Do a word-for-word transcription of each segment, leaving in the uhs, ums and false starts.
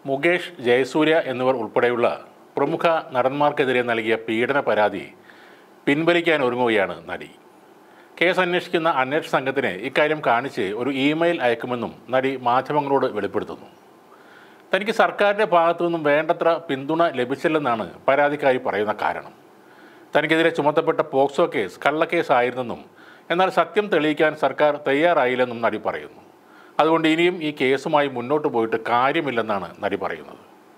മുകേഷ്, ജയസൂര്യ എന്നിവർ ഉൾപ്പെടെയുള്ള പ്രമുഖ നടന്മാർക്കെതിരെ നൽകിയ പീഡന പരാതി പിൻവലിക്കാൻ ഒരുങ്ങുകയാണ് നടി. കേസ് അന്വേഷിക്കുന്ന അന്വേഷണ സംഘത്തിന് ഇക്കാര്യം കാണിച്ച് ഒരു ഇമെയിൽ അയക്കുമെന്നും നടി മാധ്യമങ്ങളോട് വെളിപ്പെടുത്തുന്നു. തനിക്ക് സർക്കാരിൻ്റെ ഭാഗത്തു നിന്നും വേണ്ടത്ര പിന്തുണ ലഭിച്ചില്ലെന്നാണ് പരാതിക്കാരി പറയുന്ന കാരണം. തനിക്കെതിരെ ചുമത്തപ്പെട്ട പോക്സോ കേസ് കള്ളക്കേസ് ആയിരുന്നെന്നും എന്നാൽ സത്യം തെളിയിക്കാൻ സർക്കാർ തയ്യാറായില്ലെന്നും നടി പറയുന്നു. അതുകൊണ്ട് ഇനിയും ഈ കേസുമായി മുന്നോട്ട് പോയിട്ട് കാര്യമില്ലെന്നാണ് നടി പറയുന്നത്.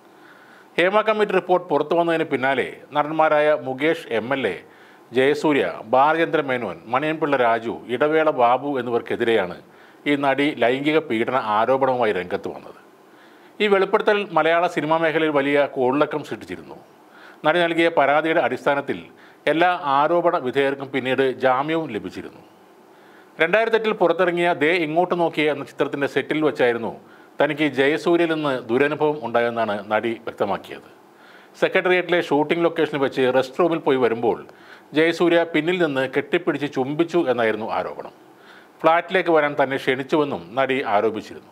ഹേമ കമ്മിറ്റി റിപ്പോർട്ട് പുറത്തു വന്നതിന് പിന്നാലെ നടന്മാരായ Mukesh M L A, Jayasurya, Balachandra Menon, Maniyanpilla Raju, Edavela Babu എന്നിവർക്കെതിരെയാണ് ഈ നടി ലൈംഗിക പീഡന ആരോപണവുമായി രംഗത്ത് വന്നത്. ഈ വെളിപ്പെടുത്തൽ മലയാള സിനിമാ മേഖലയിൽ വലിയ കോളിളക്കം സൃഷ്ടിച്ചിരുന്നു. നടി നൽകിയ പരാതിയുടെ അടിസ്ഥാനത്തിൽ എല്ലാ ആരോപണ വിധേയർക്കും പിന്നീട് ജാമ്യവും ലഭിച്ചിരുന്നു. രണ്ടായിരത്തി എട്ടിൽ പുറത്തിറങ്ങിയ ദേ ഇങ്ങോട്ട് നോക്കിയ എന്ന ചിത്രത്തിൻ്റെ സെറ്റിൽ വെച്ചായിരുന്നു തനിക്ക് ജയസൂര്യയിൽ നിന്ന് ദുരനുഭവം ഉണ്ടായെന്നാണ് നടി വ്യക്തമാക്കിയത്. സെക്രട്ടേറിയറ്റിലെ ഷൂട്ടിംഗ് ലൊക്കേഷനിൽ വെച്ച് റെസ്റ്റ് റൂമിൽ പോയി വരുമ്പോൾ ജയസൂര്യ പിന്നിൽ നിന്ന് കെട്ടിപ്പിടിച്ച് ചുംബിച്ചു എന്നായിരുന്നു ആരോപണം. ഫ്ളാറ്റിലേക്ക് വരാൻ തന്നെ ക്ഷണിച്ചുവെന്നും നടി ആരോപിച്ചിരുന്നു.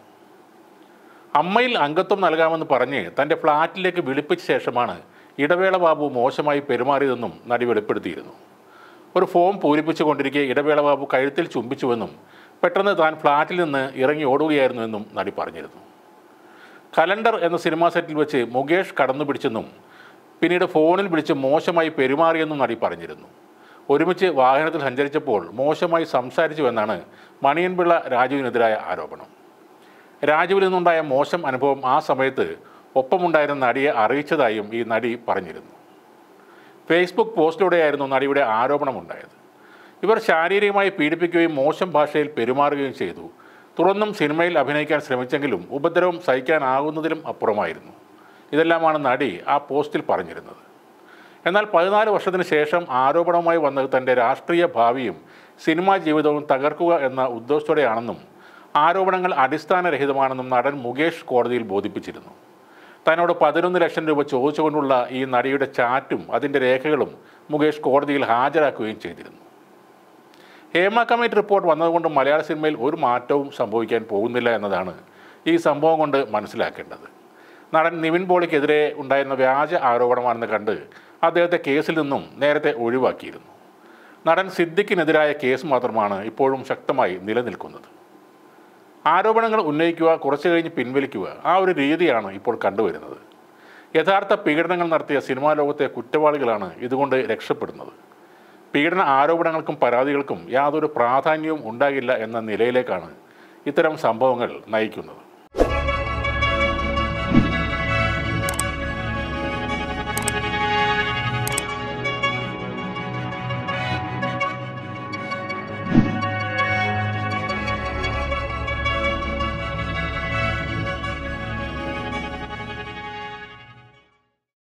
അമ്മയിൽ അംഗത്വം നൽകാമെന്ന് പറഞ്ഞ് തൻ്റെ ഫ്ളാറ്റിലേക്ക് വിളിപ്പിച്ച ശേഷമാണ് ഇടവേള ബാബു മോശമായി പെരുമാറിയതെന്നും നടി വെളിപ്പെടുത്തിയിരുന്നു. ഒരു ഫോം പൂരിപ്പിച്ചു കൊണ്ടിരിക്കെ ഇടവേള ബാബു കഴുത്തിൽ ചുംബിച്ചുവെന്നും പെട്ടെന്ന് താൻ ഫ്ളാറ്റിൽ നിന്ന് ഇറങ്ങി ഓടുകയായിരുന്നുവെന്നും നടി പറഞ്ഞിരുന്നു. കലണ്ടർ എന്ന സിനിമാ സെറ്റിൽ വെച്ച് മുകേഷ് കടന്നു പിടിച്ചെന്നും പിന്നീട് ഫോണിൽ വിളിച്ച് മോശമായി പെരുമാറിയെന്നും നടി പറഞ്ഞിരുന്നു. ഒരുമിച്ച് വാഹനത്തിൽ സഞ്ചരിച്ചപ്പോൾ മോശമായി സംസാരിച്ചുവെന്നാണ് മണിയൻപിള്ള രാജുവിനെതിരായ ആരോപണം. രാജുവിൽ നിന്നുണ്ടായ മോശം അനുഭവം ആ സമയത്ത് ഒപ്പമുണ്ടായിരുന്ന നടിയെ അറിയിച്ചതായും ഈ നടി പറഞ്ഞിരുന്നു. ഫേസ്ബുക്ക് പോസ്റ്റിലൂടെയായിരുന്നു നടിയുടെ ആരോപണമുണ്ടായത്. ഇവർ ശാരീരികമായി പീഡിപ്പിക്കുകയും മോശം ഭാഷയിൽ പെരുമാറുകയും ചെയ്തു. തുടർന്നും സിനിമയിൽ അഭിനയിക്കാൻ ശ്രമിച്ചെങ്കിലും ഉപദ്രവം സഹിക്കാനാകുന്നതിലും അപ്പുറമായിരുന്നു. ഇതെല്ലാമാണ് നടി ആ പോസ്റ്റിൽ പറഞ്ഞിരുന്നത്. എന്നാൽ പതിനാല് വർഷത്തിന് ശേഷം ആരോപണവുമായി വന്നത് തൻ്റെ രാഷ്ട്രീയ ഭാവിയും സിനിമാ ജീവിതവും തകർക്കുക എന്ന ഉദ്ദേശത്തോടെയാണെന്നും ആരോപണങ്ങൾ അടിസ്ഥാനരഹിതമാണെന്നും നടൻ മുകേഷ് കോടതിയിൽ ബോധിപ്പിച്ചിരുന്നു. തന്നോട് പതിനൊന്ന് ലക്ഷം രൂപ ചോദിച്ചുകൊണ്ടുള്ള ഈ നടിയുടെ ചാറ്റും അതിൻ്റെ രേഖകളും മുകേഷ് കോടതിയിൽ ഹാജരാക്കുകയും ചെയ്തിരുന്നു. ഹേമ കമ്മിറ്റി റിപ്പോർട്ട് വന്നതുകൊണ്ട് മലയാള സിനിമയിൽ ഒരു മാറ്റവും സംഭവിക്കാൻ പോകുന്നില്ല എന്നതാണ് ഈ സംഭവം കൊണ്ട് മനസ്സിലാക്കേണ്ടത്. നടൻ നിവിൻ പോളിക്കെതിരെ ഉണ്ടായിരുന്ന വ്യാജ ആരോപണമാണെന്ന് കണ്ട് അദ്ദേഹത്തെ കേസിൽ നിന്നും നേരത്തെ ഒഴിവാക്കിയിരുന്നു. നടൻ സിദ്ദിഖിനെതിരായ കേസ് മാത്രമാണ് ഇപ്പോഴും ശക്തമായി നിലനിൽക്കുന്നത്. ആരോപണങ്ങൾ ഉന്നയിക്കുക, കുറച്ചു കഴിഞ്ഞ് പിൻവലിക്കുക, ആ ഒരു രീതിയാണ് ഇപ്പോൾ കണ്ടുവരുന്നത്. യഥാർത്ഥ പീഡനങ്ങൾ നടത്തിയ സിനിമാ ലോകത്തെ കുറ്റവാളികളാണ് ഇതുകൊണ്ട് രക്ഷപ്പെടുന്നത്. പീഡന ആരോപണങ്ങൾക്കും പരാതികൾക്കും യാതൊരു പ്രാധാന്യവും ഉണ്ടാകില്ല എന്ന നിലയിലേക്കാണ് ഇത്തരം സംഭവങ്ങൾ നയിക്കുന്നത്.